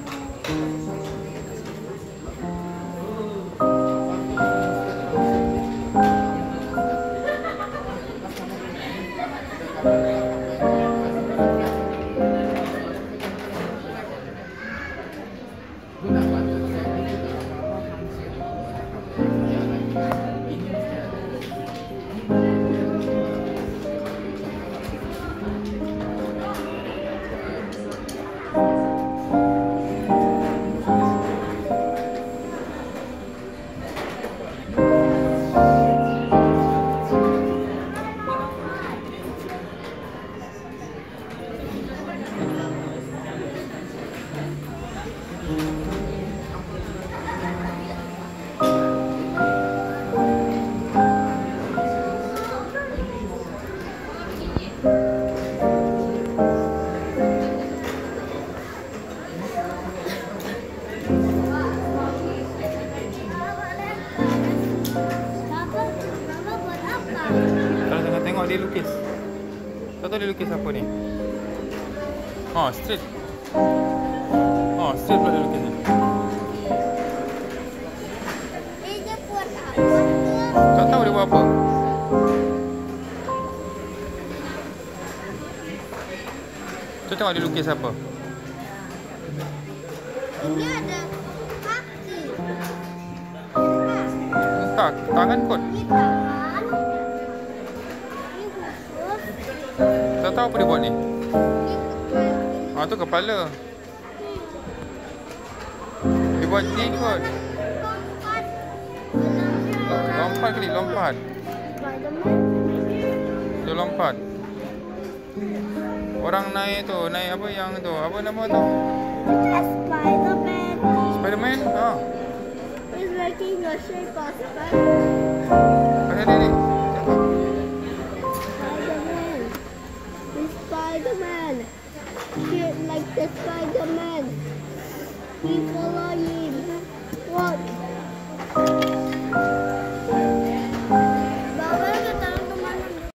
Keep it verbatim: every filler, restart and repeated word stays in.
Tengok dia lukis. Kau tahu dia lukis apa ni? Oh, straight. Oh, straight pula dia lukis ni. Eh, dia buat apa? Tak tahu dia buat apa. Tu tengok dia lukis apa. Ini ada kaki. Tak, tangan kot. Ini tangan. Ini khusus. Tak tahu apa dia buat ni. Ini kepala. Ah, tu kepala. Dia buat ni kot. Lompat. Lompat kali, lompat. Spiderman. Dia lompat. Orang naik tu, naik apa yang tu? Apa nama tu? Spiderman. Spiderman? Ha. He's making the shape of Spiderman. Ada dia ni. Tengok. Spiderman. He's Spiderman. Shaped like the Spiderman. We follow him.